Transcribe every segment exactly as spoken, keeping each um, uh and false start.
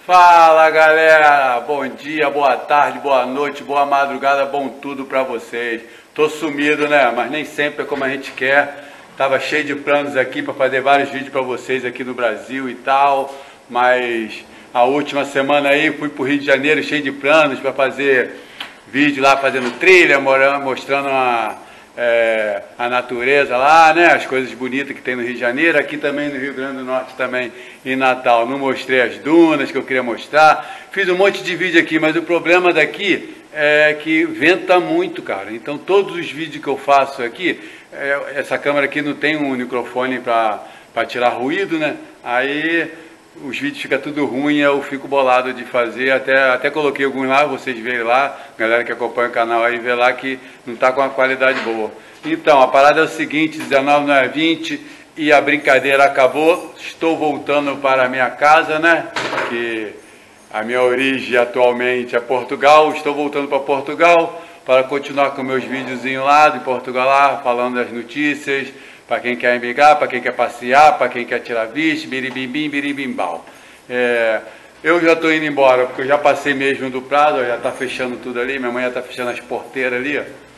Fala galera, bom dia, boa tarde, boa noite, boa madrugada, bom tudo pra vocês. Tô sumido, né? Mas nem sempre é como a gente quer. Tava cheio de planos aqui para fazer vários vídeos para vocês aqui no Brasil e tal, mas a última semana aí fui pro Rio de Janeiro cheio de planos para fazer vídeo lá fazendo trilha, mostrando a, é, a natureza lá, né? As coisas bonitas que tem no Rio de Janeiro, aqui também no Rio Grande do Norte também, em Natal. Não mostrei as dunas que eu queria mostrar, fiz um monte de vídeo aqui, mas o problema daqui é que venta muito, cara. Então todos os vídeos que eu faço aqui, é, essa câmera aqui não tem um microfone para tirar ruído, né? Aí os vídeos ficam tudo ruim, eu fico bolado de fazer, até, até coloquei alguns lá, vocês verem lá, galera que acompanha o canal aí, vê lá que não está com uma qualidade boa. Então, a parada é o seguinte, dezenove não é vinte e a brincadeira acabou, estou voltando para a minha casa, né, que a minha origem atualmente é Portugal, estou voltando para Portugal para continuar com meus videozinhos lá de Portugal lá, falando das notícias, para quem quer emigrar, para quem quer passear, para quem quer tirar visto, biribimbim, biribimbau. É, eu já estou indo embora, porque eu já passei mesmo do prazo, ó, já está fechando tudo ali, minha mãe já está fechando as porteiras ali,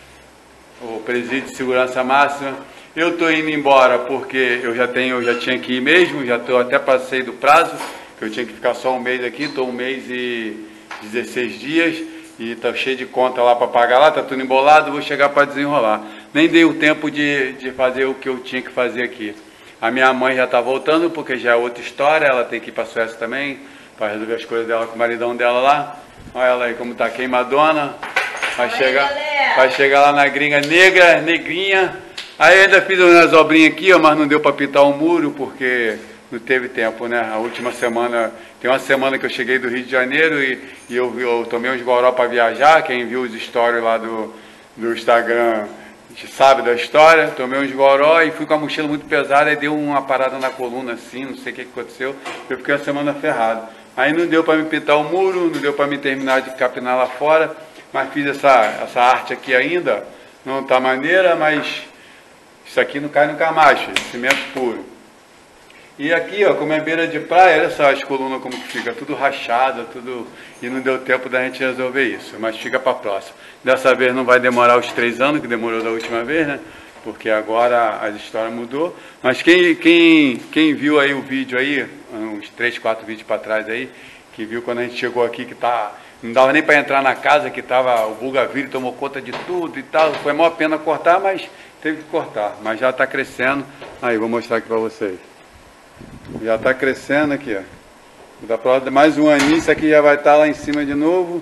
ó, o presídio de segurança máxima. Eu estou indo embora porque eu já tenho, eu já tinha que ir mesmo, já estou até passei do prazo, que eu tinha que ficar só um mês aqui, estou um mês e dezesseis dias, e está cheio de conta lá para pagar lá, está tudo embolado, vou chegar para desenrolar. Nem dei o tempo de, de fazer o que eu tinha que fazer aqui. A minha mãe já está voltando, porque já é outra história, ela tem que ir para a Suécia também, para resolver as coisas dela com o maridão dela lá. Olha ela aí como está queimadona. Vai, Oi, chegar, vai chegar lá na gringa negra, negrinha. Aí ainda fiz umas obrinhas aqui, ó, mas não deu para pintar o muro, porque não teve tempo, né? A última semana, tem uma semana que eu cheguei do Rio de Janeiro e, e eu, eu tomei uns goró para viajar. Quem viu os stories lá do, do Instagram sabe da história. Tomei uns goró e fui com a mochila muito pesada e deu uma parada na coluna assim, não sei o que aconteceu. Eu fiquei uma semana ferrado. Aí não deu para me pintar o muro, não deu para me terminar de capinar lá fora, mas fiz essa, essa arte aqui ainda. Não tá maneira, mas isso aqui não cai nunca mais, filho. Cimento puro. E aqui, ó, como é beira de praia, olha só as colunas como que fica, tudo rachado, tudo, e não deu tempo da gente resolver isso, mas fica para próxima. Dessa vez não vai demorar os três anos, que demorou da última vez, né? Porque agora a história mudou. Mas quem, quem, quem viu aí o vídeo aí, uns três, quatro vídeos para trás aí, que viu quando a gente chegou aqui, que tá, não dava nem para entrar na casa, que tava, o Bugaville tomou conta de tudo e tal, foi a maior pena cortar, mas teve que cortar, mas já está crescendo. Aí, vou mostrar aqui para vocês. Já está crescendo aqui, ó. Dá para mais um aninho, isso aqui já vai estar lá em cima de novo.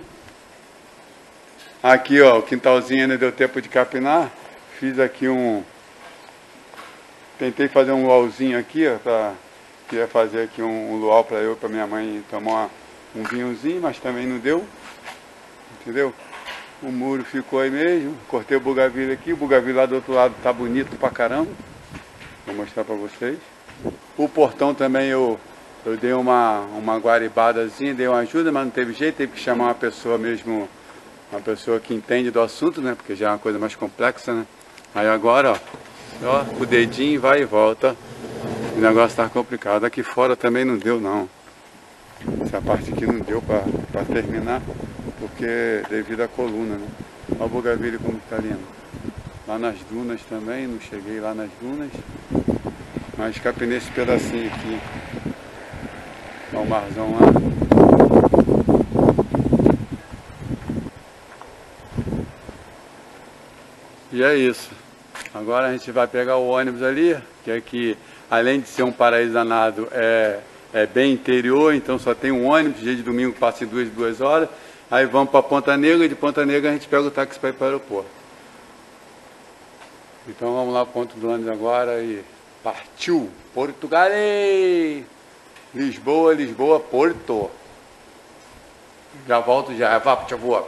Aqui, ó, o quintalzinho ainda deu tempo de capinar. Fiz aqui um... Tentei fazer um luauzinho aqui, ó, pra... Queria fazer aqui um, um luau para eu e para minha mãe tomar um vinhozinho, mas também não deu. Entendeu? O muro ficou aí mesmo. Cortei o Bugaville aqui. O Bugaville lá do outro lado tá bonito pra caramba. Vou mostrar para vocês. O portão também eu, eu dei uma, uma guaribadazinha, dei uma ajuda, mas não teve jeito, teve que chamar uma pessoa mesmo, uma pessoa que entende do assunto, né? Porque já é uma coisa mais complexa, né? Aí agora, ó, ó o dedinho vai e volta, o negócio tá complicado. Aqui fora também não deu não. Essa parte aqui não deu para terminar, porque devido à coluna, né? Olha o Bugaville como tá lindo. Lá nas dunas também, não cheguei lá nas dunas. Mas capinei esse pedacinho aqui. Olha o marzão lá. E é isso. Agora a gente vai pegar o ônibus ali, que aqui, além de ser um paraíso danado, é, é bem interior, então só tem um ônibus, dia de domingo passa em duas, duas horas. Aí vamos para Ponta Negra e de Ponta Negra a gente pega o táxi para ir para o aeroporto. Então vamos lá para o ponto do ônibus agora e... Partiu! Portugal! Lisboa, Lisboa, Porto! Já volto já, vá, tchau, voa!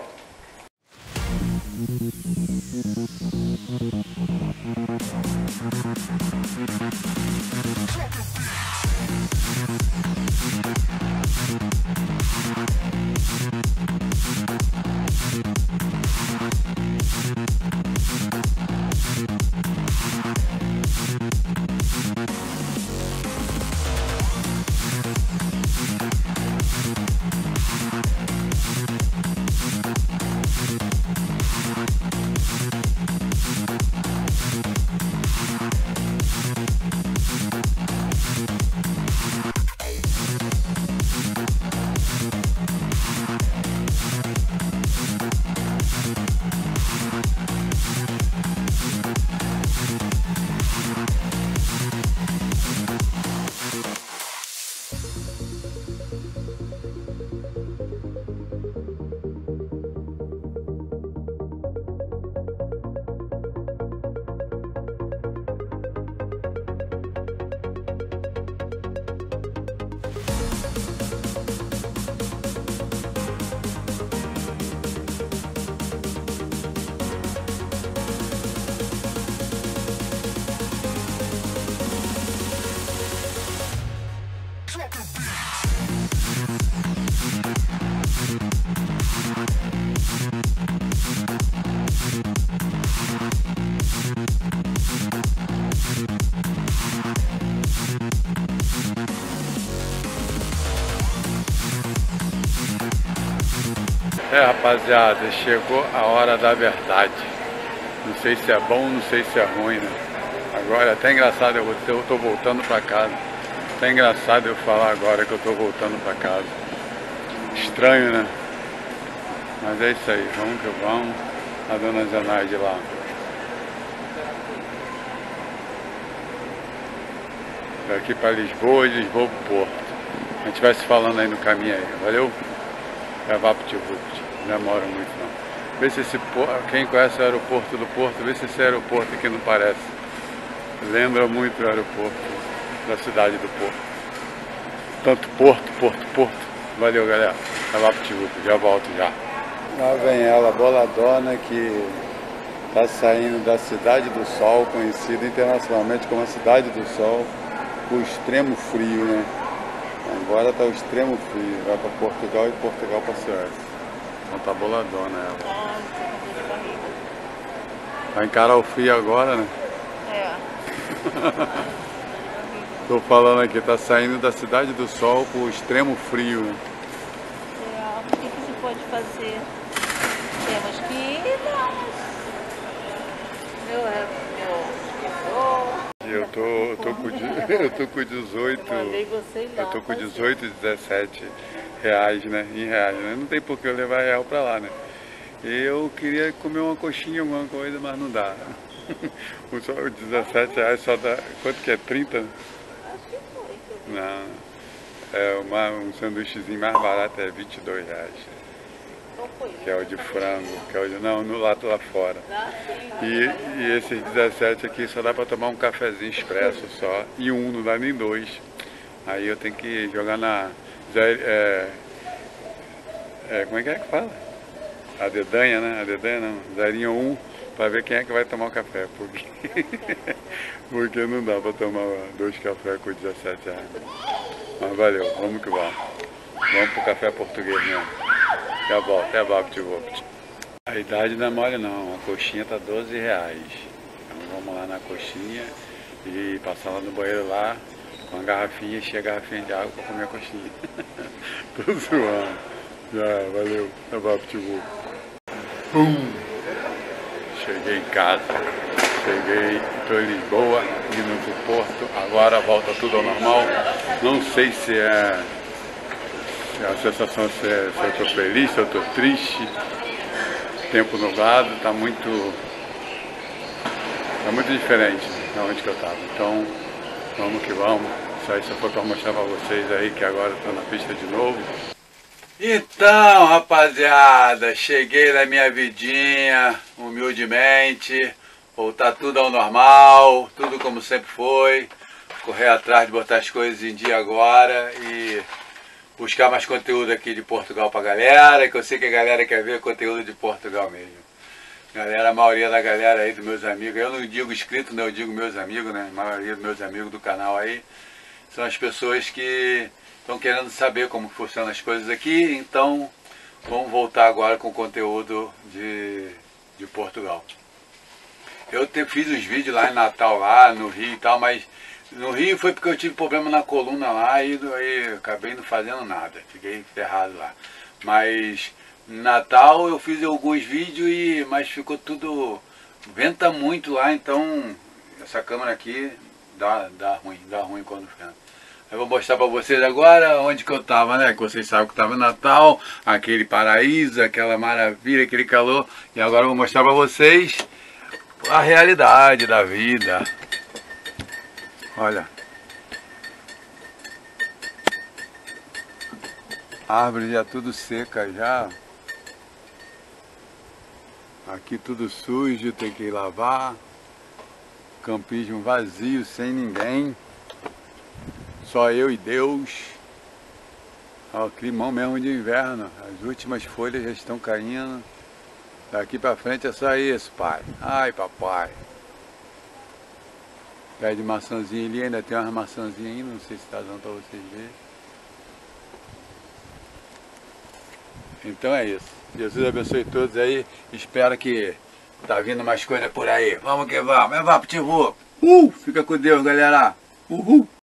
É, rapaziada, chegou a hora da verdade. Não sei se é bom, não sei se é ruim, né? Agora é até engraçado, eu, eu tô voltando pra casa. Até engraçado eu falar agora que eu tô voltando pra casa. Estranho, né? Mas é isso aí, vamos que vamos. A dona Zenaide lá. Daqui pra Lisboa e Lisboa pro Porto. A gente vai se falando aí no caminho aí, valeu? É VaptVupt, não demora muito não. Vê se esse porto, quem conhece o aeroporto do Porto, vê se esse aeroporto aqui não parece. Lembra muito o aeroporto da cidade do Porto. Tanto Porto, Porto, Porto. Valeu, galera. É VaptVupt, já volto já. Lá vem ela, boladona, que tá saindo da Cidade do Sol, conhecida internacionalmente como a Cidade do Sol, o extremo frio, né? Agora tá o extremo frio, vai para Portugal e Portugal para Suécia. Então tá boladona ela. Vai encarar o frio agora, né? É. Tô falando aqui, tá saindo da Cidade do Sol pro extremo frio, né? É. O que, que se pode fazer? Temos que ir, vamos. Meu, é, meu. Eu tô, eu tô com, eu tô com dezoito, Mandei você lá eu tô com fazer. dezoito, dezessete reais, né? Em reais, né? Não tem por que eu levar real pra lá, né? Eu queria comer uma coxinha, alguma coisa, mas não dá. O dezessete reais só dá, quanto que é? trinta? Acho que foi. Não, é uma, um sanduíchezinho mais barato é vinte e dois reais. Qual foi? Que é o de frango, que é o de, não, no lado lá fora. Dá sim. E, e esses dezessete aqui só dá pra tomar um cafezinho expresso só, e um, não dá nem dois. Aí eu tenho que jogar na... É, é, como é que é que fala? A dedanha, né? A dedanha não, zerinho um, pra ver quem é que vai tomar o café. Porque, porque não dá pra tomar dois cafés com dezessete reais. Mas valeu, vamos que vamos. Vamos pro café português mesmo. Já volto, até VaptVupt. A idade não é mole não, a coxinha tá doze reais. Então vamos lá na coxinha e passar lá no banheiro lá com a garrafinha, encher a garrafinha de água pra comer a coxinha. Tô zoando. Já, valeu, é VaptVupt. Pum! Cheguei em casa, cheguei, estou em Lisboa, indo pro Porto, agora volta tudo ao normal. Não sei se é, se a sensação se, é, se eu estou feliz, se eu estou triste. Tempo nublado, está muito, tá muito diferente de onde que eu estava. Então, vamos que vamos. Isso aí só foi para mostrar para vocês aí que agora estou na pista de novo. Então, rapaziada, cheguei na minha vidinha, humildemente, voltar tudo ao normal, tudo como sempre foi, correr atrás de botar as coisas em dia agora e buscar mais conteúdo aqui de Portugal pra galera, que eu sei que a galera quer ver conteúdo de Portugal mesmo. Galera, a maioria da galera aí, dos meus amigos, eu não digo inscrito, né, eu digo meus amigos, né, a maioria dos meus amigos do canal aí, são as pessoas que estão querendo saber como funcionam as coisas aqui, então vamos voltar agora com conteúdo de, de Portugal. Eu te, fiz os vídeos lá em Natal, lá no Rio e tal, mas no Rio foi porque eu tive problema na coluna lá e aí acabei não fazendo nada, fiquei ferrado lá. Mas em Natal eu fiz alguns vídeos, e, mas ficou tudo, venta muito lá, então essa câmera aqui dá, dá ruim, dá ruim quando venta. Eu vou mostrar para vocês agora onde que eu tava, né? Que vocês sabem que eu tava em Natal, aquele paraíso, aquela maravilha, aquele calor. E agora eu vou mostrar para vocês a realidade da vida. Olha. A árvore já tudo seca já. Aqui tudo sujo, tem que ir lavar. Campismo vazio, sem ninguém. Só eu e Deus. Ó, climão mesmo de inverno. As últimas folhas já estão caindo. Daqui pra frente é só isso, pai. Ai, papai. Pé de maçãzinha ali, ainda tem umas maçãzinhas aí, não sei se tá dando pra vocês verem. Então é isso. Jesus abençoe todos aí. Espero que tá vindo mais coisa por aí. Vamos que vamos. É VaptVupt. Uh! Fica com Deus, galera. Uhul!